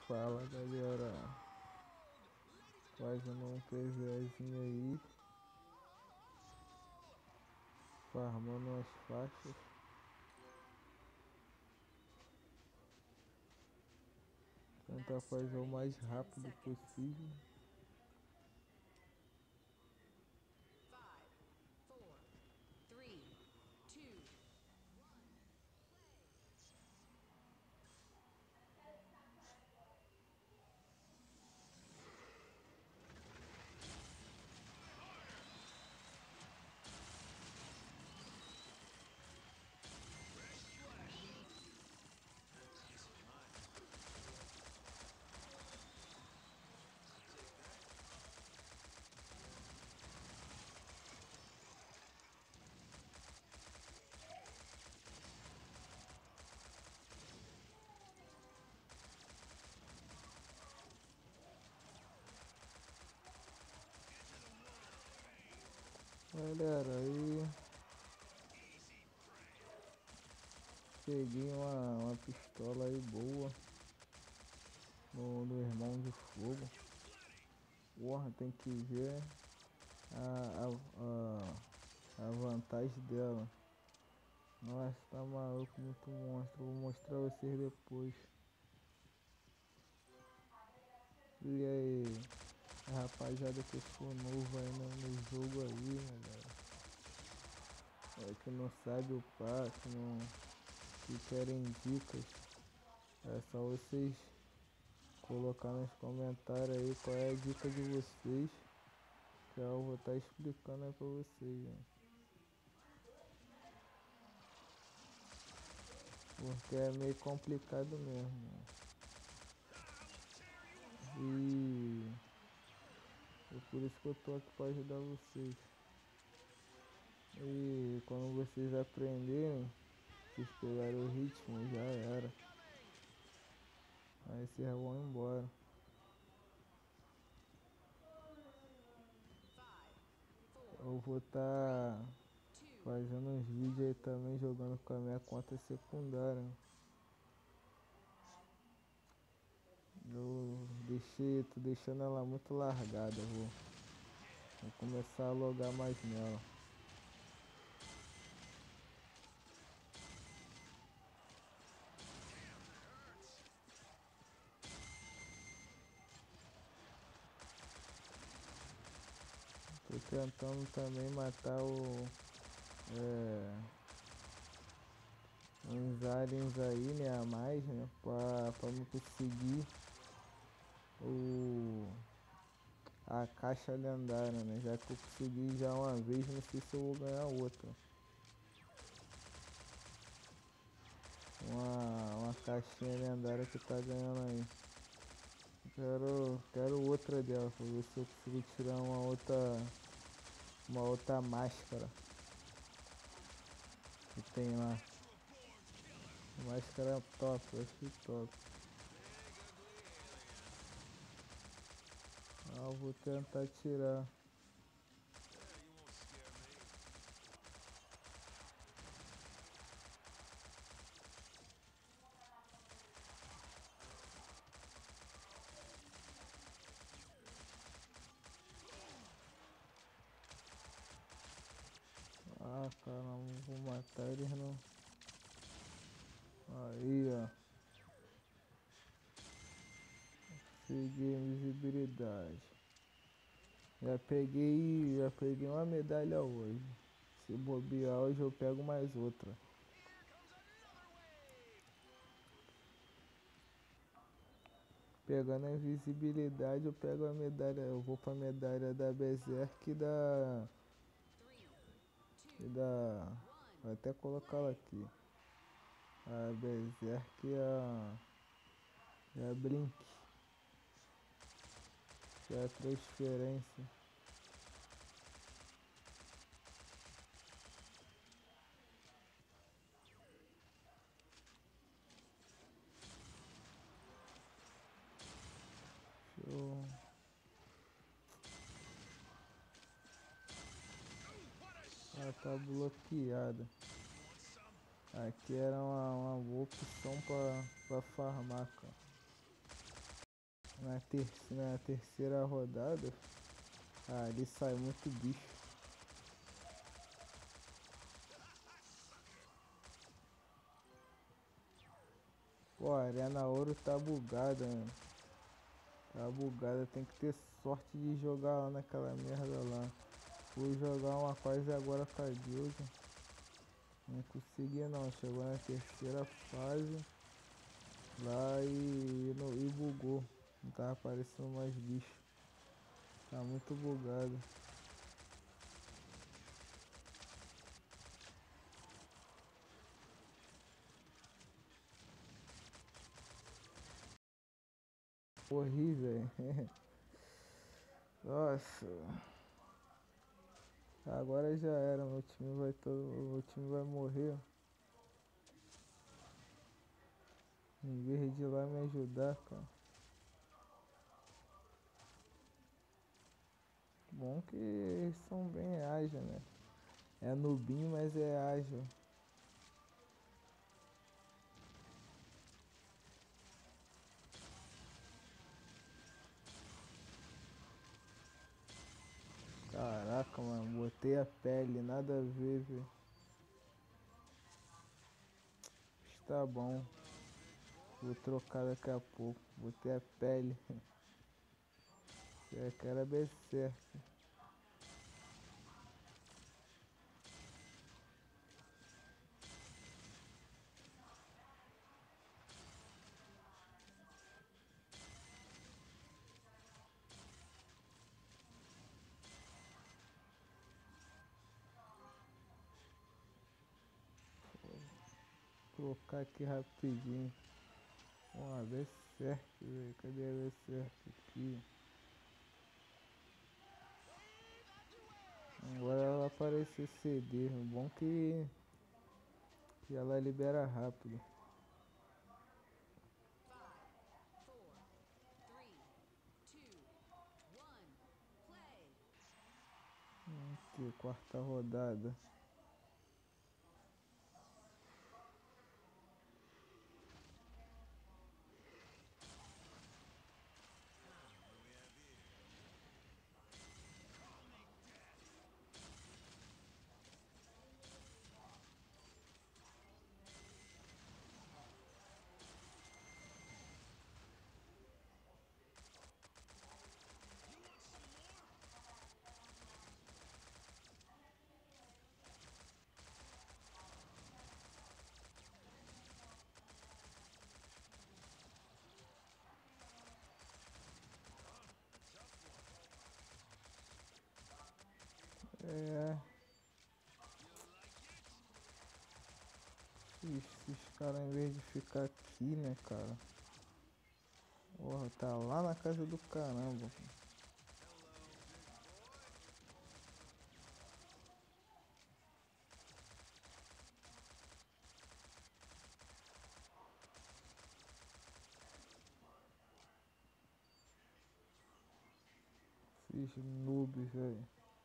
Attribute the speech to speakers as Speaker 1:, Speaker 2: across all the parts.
Speaker 1: Fala galera, fazendo um PVzinho aí, farmando as faixas, tentar fazer o mais rápido possível. Galera, aí peguei uma pistola aí boa no Irmão de Fogo. Porra, tem que ver a vantagem dela. Nossa, tá maluco, muito monstro. Vou mostrar a vocês depois. E aí, rapaziada que for novo aí no jogo aí, né, galera? Que não sabe o passo, não, que querem dicas, é só vocês colocar nos comentários aí qual é a dica de vocês, que eu vou estar explicando aí pra vocês, né? Porque é meio complicado mesmo, né? E é por isso que eu tô aqui pra ajudar vocês. E quando vocês aprenderem, vocês pegarem o ritmo, já era. Aí vocês vão embora. Eu vou estar fazendo uns vídeos aí também jogando com a minha conta secundária. Tô deixando ela muito largada, vou começar a logar mais nela. Tô tentando também matar uns aliens aí, né, a mais, né, pra não conseguir a caixa lendária, né, já que eu consegui já uma vez, não sei se eu vou ganhar outra. Uma caixinha lendária que tá ganhando aí. Quero outra dela, pra ver se eu consigo tirar uma outra máscara que tem lá. Máscara top, eu achei top. Eu vou tentar tirar. Ah, cara, não vou matar eles não. Aí, ó. Peguei invisibilidade. Já peguei uma medalha hoje. Se bobear hoje eu pego mais outra. Pegando a invisibilidade eu pego a medalha. Eu vou pra medalha da Berserk e da. Vou até colocar ela aqui. A Berserk e a Blink. Que é a transferência. Show. Ela tá bloqueada. Aqui era uma boa opção pra farmar, cara. na terceira rodada, ali sai muito bicho. Pô, a Arena Ouro tá bugada, mano. Tá bugada, tem que ter sorte de jogar lá naquela merda lá. Fui jogar uma fase agora com a Guild. Não consegui não, chegou na terceira fase lá e bugou. Não tava aparecendo mais bicho. Tá muito bugado. Morri, velho. Nossa. Agora já era, meu time vai morrer. Em vez de ir lá me ajudar, cara. Bom que eles são bem ágeis, né? É nubinho, mas é ágil. Caraca, mano, botei a pele, nada a ver, velho. Tá bom, vou trocar daqui a pouco. Botei a pele. É que era BC. Trocar aqui rapidinho. Ó, Berserk, velho. Cadê a Berserk aqui? Agora ela apareceu CD. O bom que ela libera rápido. Aqui, quarta rodada. É. Esses caras, em vez de ficar aqui, né, cara? Porra, tá lá na casa do caramba. Esses noobs, velho.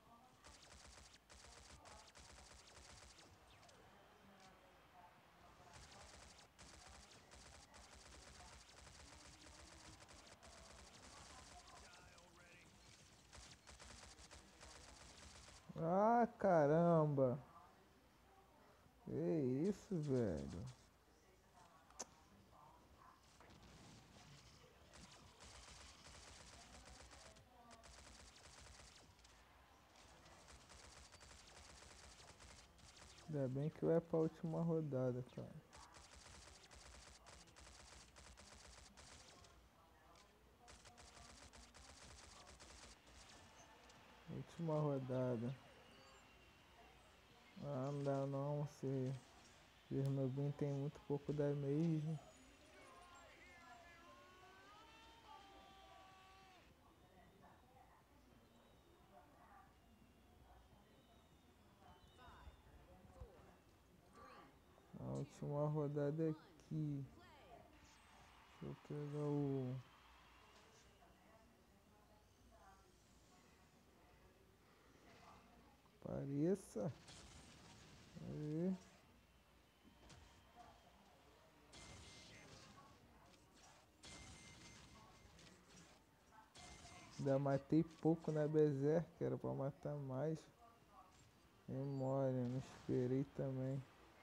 Speaker 1: Ah, caramba. Que isso, velho. Ainda bem que vai pra última rodada, cara. Última rodada. Ah, não dá não, se Chernobyl tem muito pouco da mesmo. A última rodada é aqui. Deixa eu pegar o. Pareça. Aí. Ainda matei pouco na Berserk, era pra matar mais. Memória, não esperei também.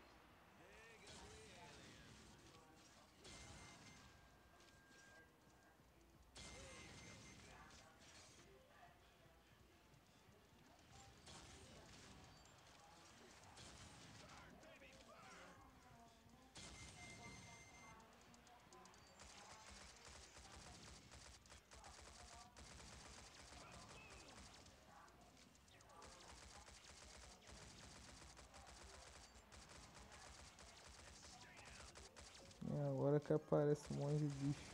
Speaker 1: E agora que aparece um monte de bicho.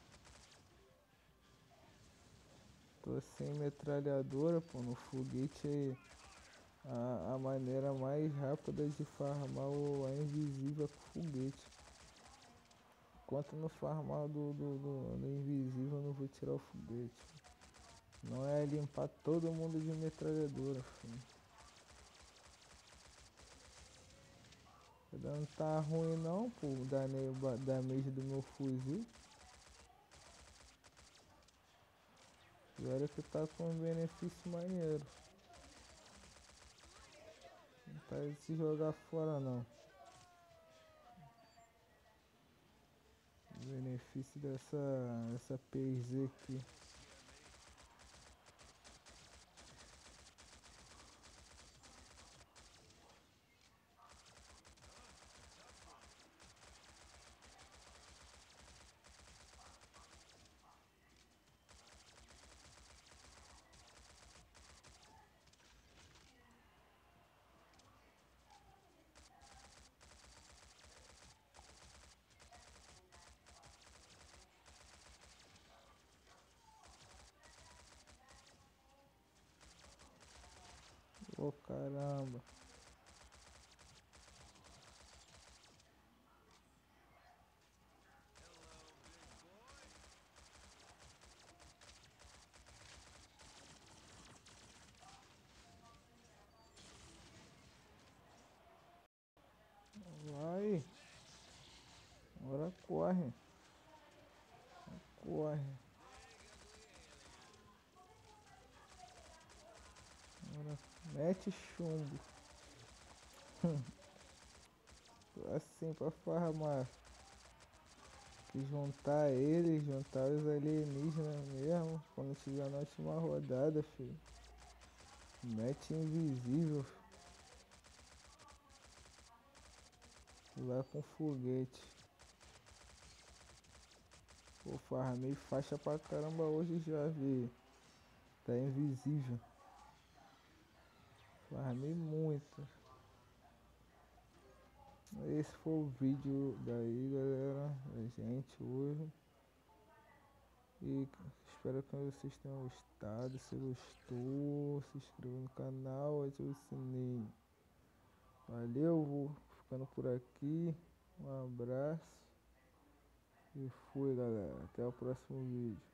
Speaker 1: Tô sem metralhadora, pô, no foguete é a maneira mais rápida de farmar a invisível com foguete. Enquanto não farmar do invisível, eu não vou tirar o foguete. Não é limpar todo mundo de metralhadora, filho. Não tá ruim não, pô, o damage do meu fuzil. Agora que tá com um benefício maneiro. Não tá de se jogar fora não. O benefício dessa PZ aqui. Ô caramba. Vai. Agora corre. Corre. Agora mete chumbo. Assim pra farmar. Que juntar eles, juntar os alienígenas mesmo. Quando tiver na última rodada, filho. Mete invisível. Lá com foguete. Pô, farmei faixa pra caramba hoje já, vi. Tá invisível. Farmei muito. Esse foi o vídeo daí, galera. Da gente hoje. E espero que vocês tenham gostado. Se gostou, se inscreva no canal, ative o sininho. Valeu, vou ficando por aqui. Um abraço. E fui, galera. Até o próximo vídeo.